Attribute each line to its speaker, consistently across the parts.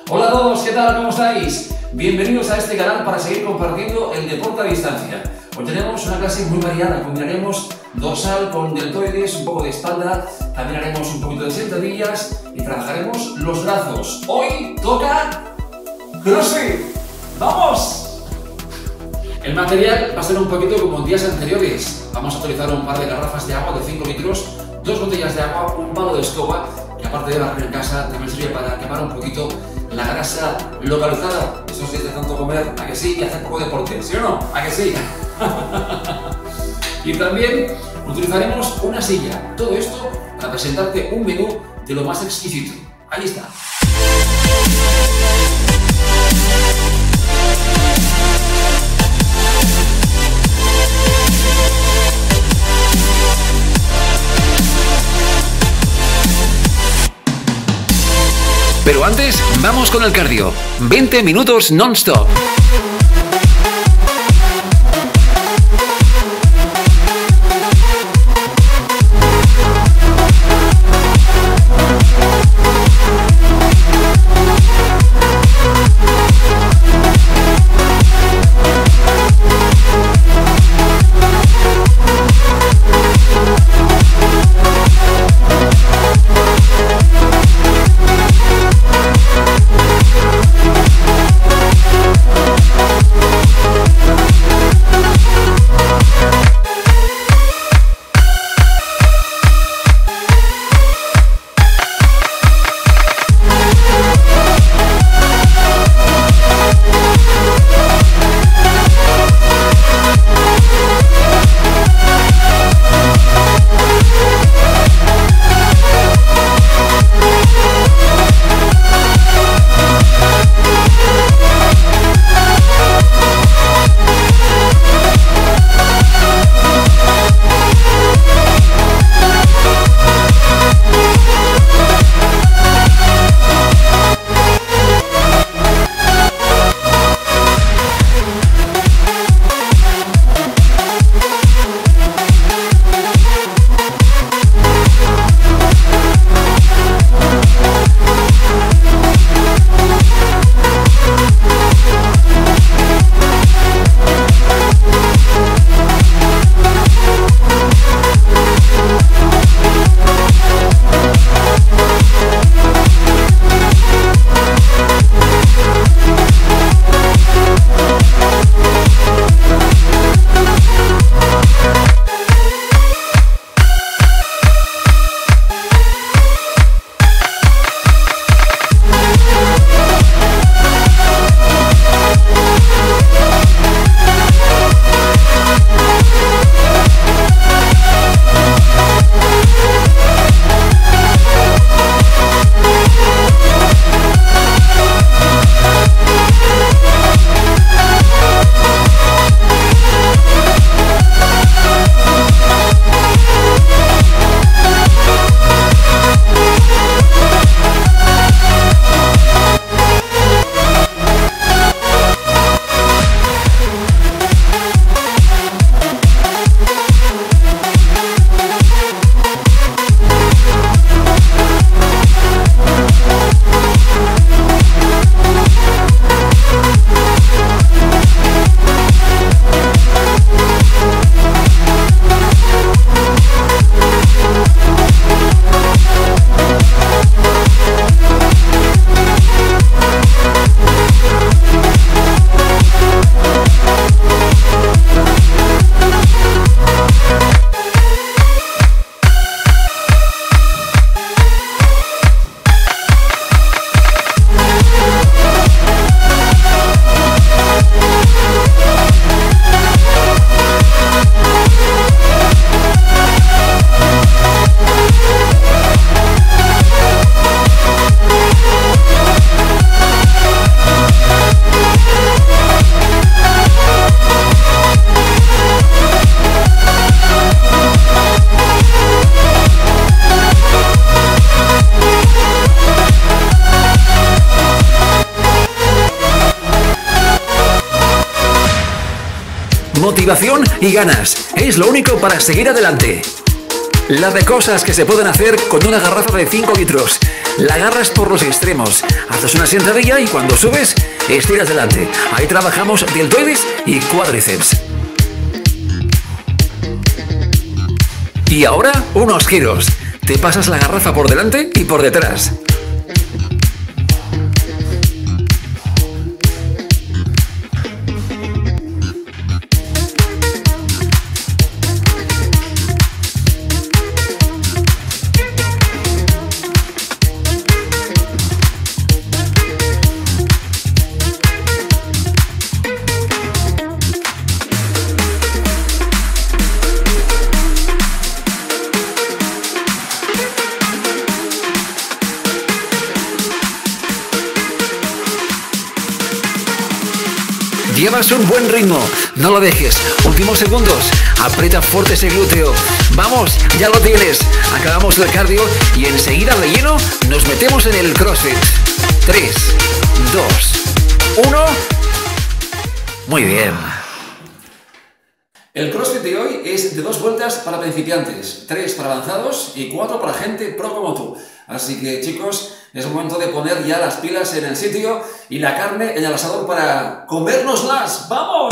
Speaker 1: Hola a todos, ¿qué tal? ¿Cómo estáis? Bienvenidos a este canal para seguir compartiendo el deporte a distancia. Hoy tenemos una clase muy variada, combinaremos dorsal con deltoides, un poco de espalda, también haremos un poquito de sentadillas y trabajaremos los brazos. Hoy toca CrossFit. ¡Vamos! El material va a ser un poquito como en días anteriores. Vamos a utilizar un par de garrafas de agua de 5 litros, 2 botellas de agua, un palo de escoba, que aparte de barrer en casa también sirve para quemar un poquito la grasa localizada. Eso sí es de tanto comer, ¿a que sí? Y hacer poco deporte, ¿sí o no? ¿A que sí? Y también utilizaremos una silla. Todo esto para presentarte un menú de lo más exquisito. Ahí está.
Speaker 2: Pero antes, vamos con el cardio. 20 minutos non-stop. Motivación y ganas es lo único para seguir adelante. La de cosas que se pueden hacer con una garrafa de 5 litros. La agarras por los extremos, haces una sentadilla y cuando subes, estiras delante. Ahí trabajamos deltoides y cuádriceps. Y ahora, unos giros. Te pasas la garrafa por delante y por detrás. Llevas un buen ritmo, no lo dejes. Últimos segundos, aprieta fuerte ese glúteo. Vamos, ya lo tienes. Acabamos el cardio y enseguida de lleno nos metemos en el CrossFit. 3, 2, 1. Muy bien.
Speaker 1: El CrossFit de hoy es de 2 vueltas para principiantes, 3 para avanzados y 4 para gente pro como tú. Así que, chicos, es momento de poner ya las pilas en el sitio y la carne en el asador para comérnoslas. ¡Vamos!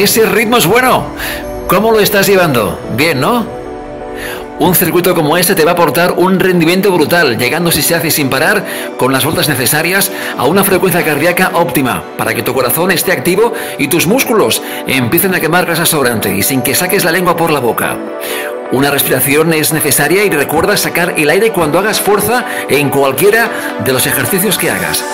Speaker 2: Ese ritmo es bueno. ¿Cómo lo estás llevando? Bien, ¿no? Un circuito como este te va a aportar un rendimiento brutal, llegando, si se hace sin parar, con las vueltas necesarias, a una frecuencia cardíaca óptima, para que tu corazón esté activo y tus músculos empiecen a quemar grasa sobrante y sin que saques la lengua por la boca. Una respiración es necesaria y recuerda sacar el aire cuando hagas fuerza en cualquiera de los ejercicios que hagas.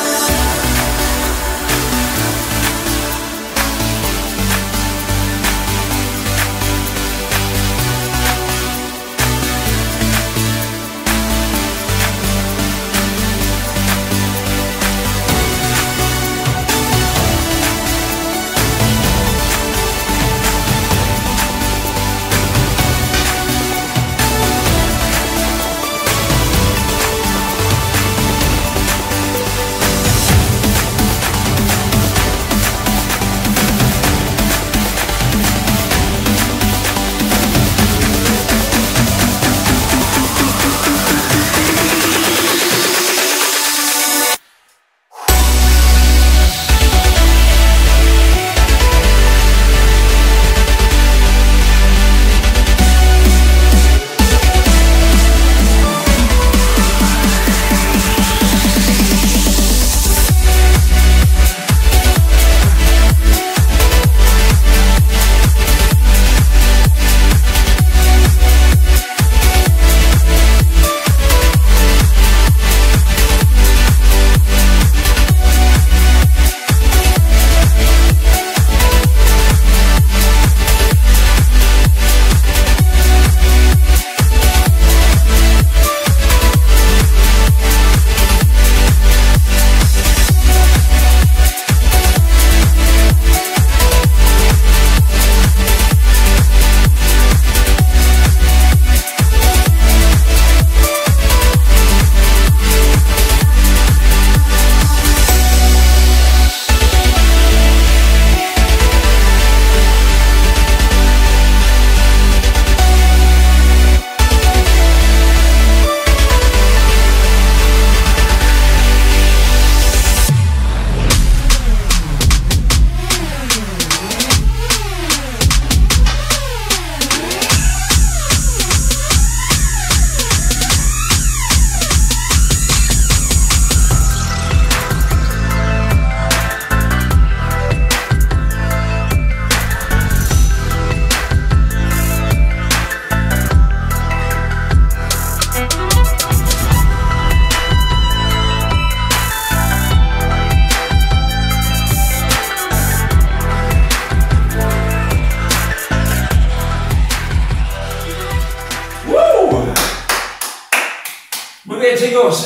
Speaker 1: Muy bien, chicos.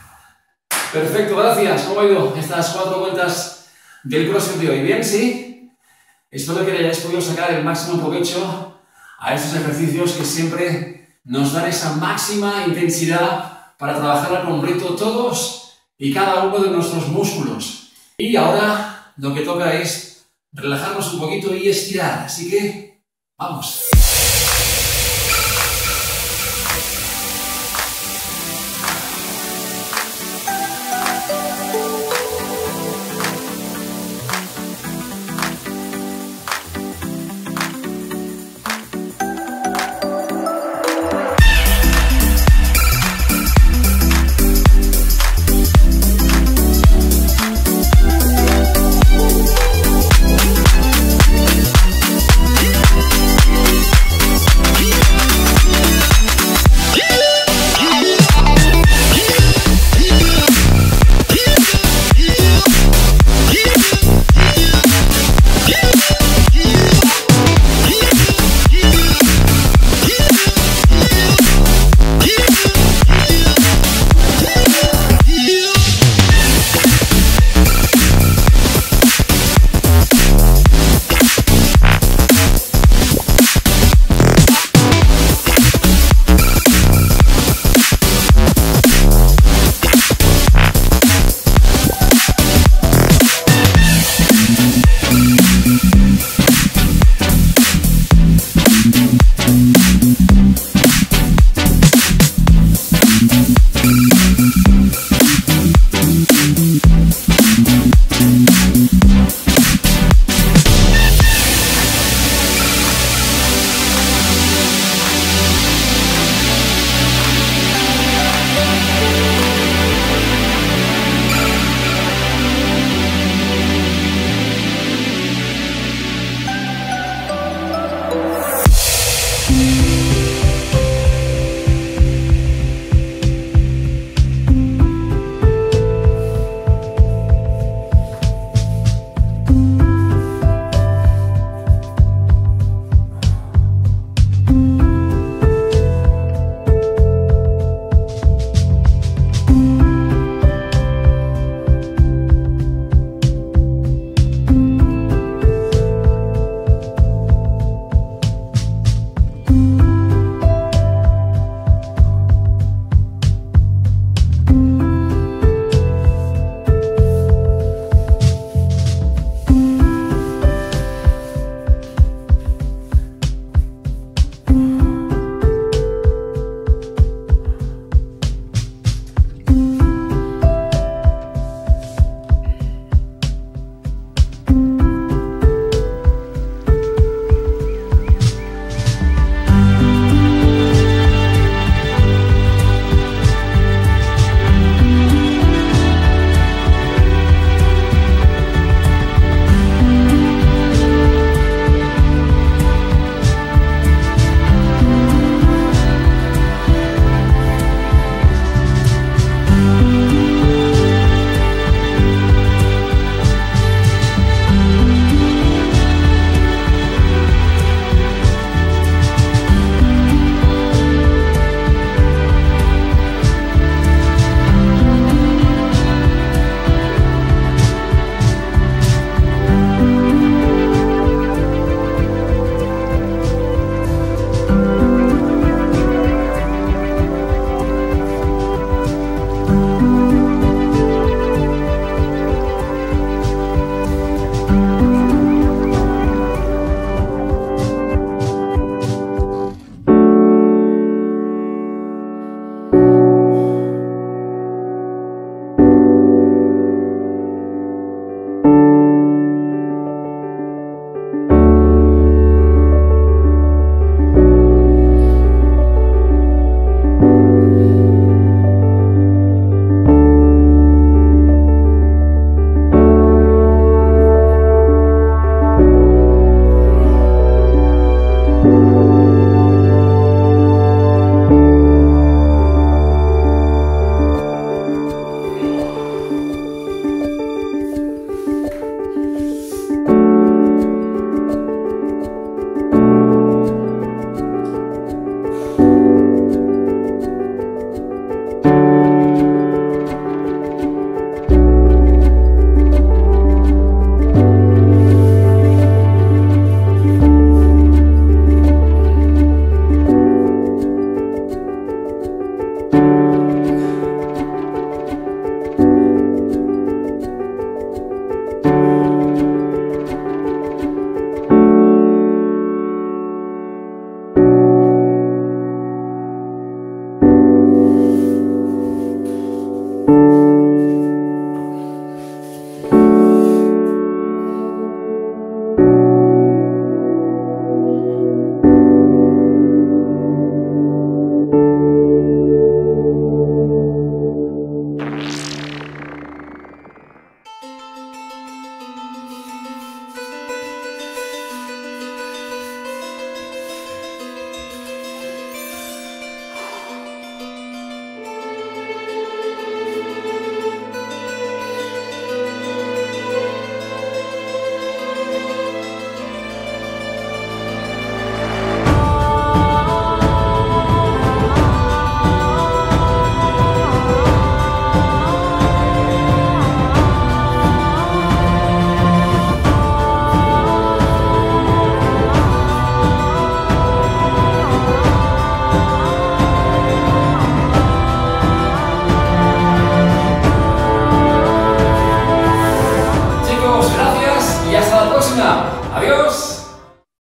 Speaker 1: Perfecto, gracias. ¿Cómo ha ido estas 4 vueltas del CrossFit de hoy? ¿Bien? ¿Sí? Espero que le hayáis podido sacar el máximo provecho a estos ejercicios que siempre nos dan esa máxima intensidad para trabajar al completo todos y cada uno de nuestros músculos. Y ahora lo que toca es relajarnos un poquito y estirar. Así que, vamos.